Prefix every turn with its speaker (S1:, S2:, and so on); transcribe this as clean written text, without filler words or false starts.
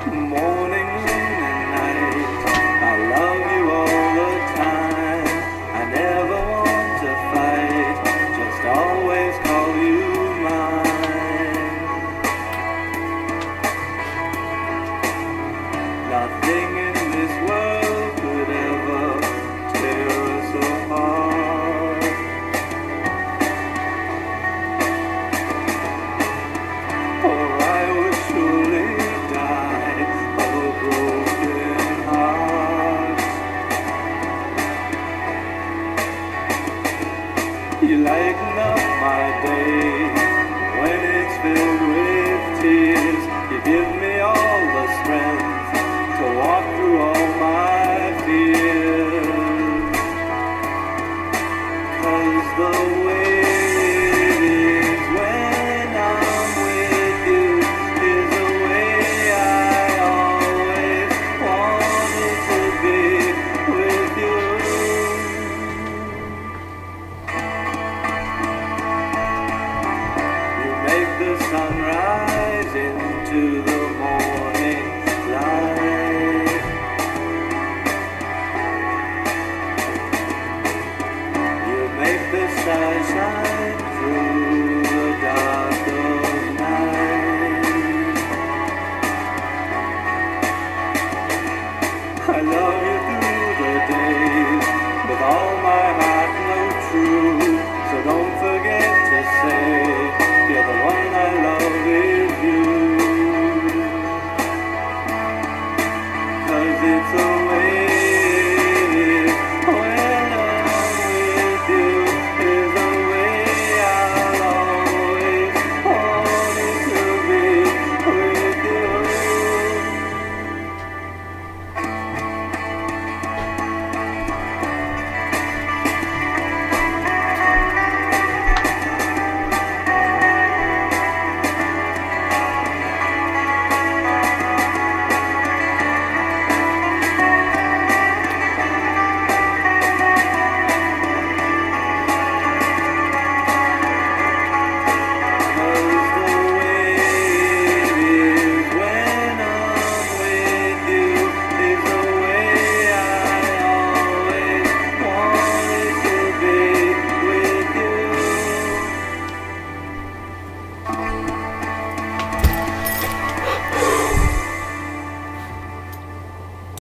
S1: morning, noon, and night. I love you all the time. I never want to fight, just always call you mine. Nothing in this world could ever tear us apart. Or I would surely die of a broken heart. You lighten up my day when it's filled with tears. You give me